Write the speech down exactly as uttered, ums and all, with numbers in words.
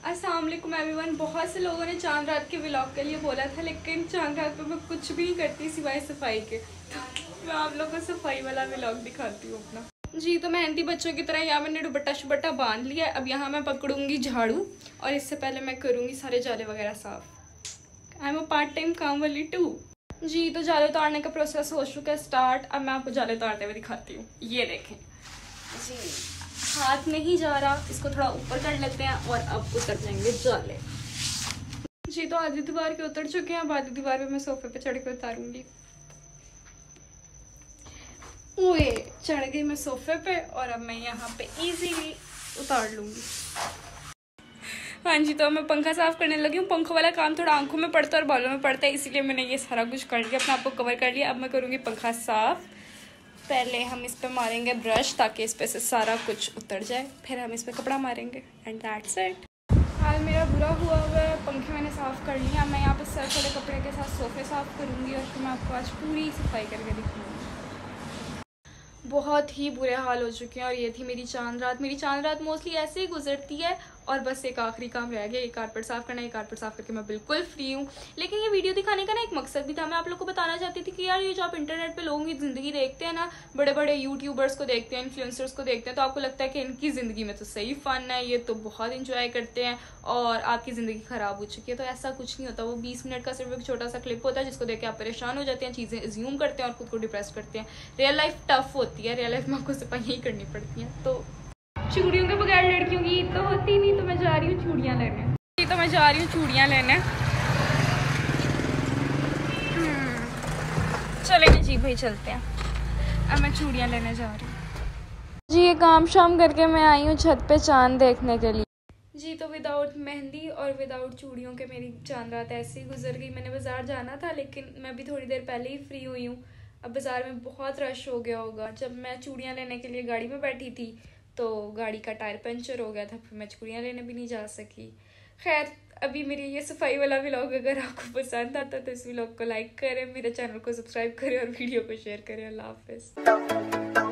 अस्सलाम वालेकुम एवरीवन। बहुत से लोगों ने चांद रात के व्लॉग के लिए बोला था, लेकिन चांद रात पे मैं कुछ भी नहीं करती सिवाय सफाई के। तो मैं आप लोगों को सफाई वाला व्लॉग दिखाती हूँ अपना। जी, तो मेहंदी बच्चों की तरह यहाँ मैंने दुपट्टा शुपट्टा बांध लिया। अब यहाँ मैं पकड़ूंगी झाड़ू और इससे पहले मैं करूँगी सारे जाले वगैरह साफ। I am a part time काम वाली टू। जी, तो जाले उतारने का प्रोसेस हो चुका है स्टार्ट। अब मैं आपको जाले उतारते हुए दिखाती हूँ। ये देखें जी, हाथ नहीं जा रहा, इसको थोड़ा ऊपर कर लेते हैं और अब उतर जाएंगे जाले। जी, तो आधी दीवार के उतर चुके हैं। अब आधी दीवार पे मैं सोफे पे चढ़ के उतारूंगी। ओए, चढ़ गई मैं सोफे पे और अब मैं यहाँ पे इजीली उतार लूंगी। हाँ जी, तो मैं पंखा साफ करने लगी हूँ। पंखों वाला काम थोड़ा आंखों में पड़ता है और बालों में पड़ता है, इसीलिए मैंने ये सारा कुछ कर लिया, अपने आप को कवर कर लिया। अब मैं करूँगी पंखा साफ। पहले हम इस पे मारेंगे ब्रश ताकि इस पे से सारा कुछ उतर जाए, फिर हम इस पे कपड़ा मारेंगे एंड दैट्स इट। हाल मेरा बुरा हुआ हुआ है। पंखे मैंने साफ़ कर लिया। मैं यहाँ पे सर्फ वाले कपड़े के साथ सोफे साफ़ करूँगी और फिर मैं आपको आज पूरी सफाई करके दिखाऊँगी। बहुत ही बुरे हाल हो चुके हैं और ये थी मेरी चांद रात। मेरी चांद रात मोस्टली ऐसे ही गुजरती है और बस एक आखिरी काम रह गया, ये कारपेट साफ करना। ये कारपेट साफ करके मैं बिल्कुल फ्री हूँ। लेकिन ये वीडियो दिखाने का ना एक मकसद भी था। मैं आप लोग को बताना चाहती थी कि यार ये जो आप इंटरनेट पे लोगों की ज़िंदगी देखते हैं ना, बड़े बड़े यूट्यूबर्स को देखते हैं, इन्फ्लुएंसर्स को देखते हैं, तो आपको लगता है कि इनकी ज़िंदगी में तो सही फ़न है, ये तो बहुत इंजॉय करते हैं और आपकी ज़िंदगी ख़राब हो चुकी है। तो ऐसा कुछ नहीं होता। वो बीस मिनट का सिर्फ एक छोटा सा क्लिप होता है जिसको देख के आप परेशान हो जाते हैं, चीज़ें एज्यूम करते हैं और खुद को डिप्रेस करते हैं। रियल लाइफ टफ होती है, रियल लाइफ में आपको सफाई ही करनी पड़ती है। तो चूड़ियों के बगैर लड़कियों की ईद तो होती नहीं। तो मैं जा रही हूँ चूड़ियाँ लेने। तो मैं जा रही हूँ चूड़ियाँ लेने। चलेंगे जी भाई, चलते हैं। अब मैं चूड़ियाँ लेने जा रही हूँ जी। ये काम शाम करके मैं आई हूँ छत पे चांद देखने के लिए जी। तो विदाउट मेहंदी और विदाउट चूड़ियों के मेरी चांद रात ऐसे ही गुजर गई। मैंने बाज़ार जाना था, लेकिन मैं भी थोड़ी देर पहले ही फ्री हुई हूँ। अब बाज़ार में बहुत रश हो गया होगा। जब मैं चूड़ियाँ लेने के लिए गाड़ी में बैठी थी तो गाड़ी का टायर पंचर हो गया था, फिर मैं चूड़ियाँ लेने भी नहीं जा सकी। खैर, अभी मेरी ये सफाई वाला व्लॉग अगर आपको पसंद आता तो इस व्लॉग को लाइक करें, मेरे चैनल को सब्सक्राइब करें और वीडियो को शेयर करें। अल्लाह हाफिज़।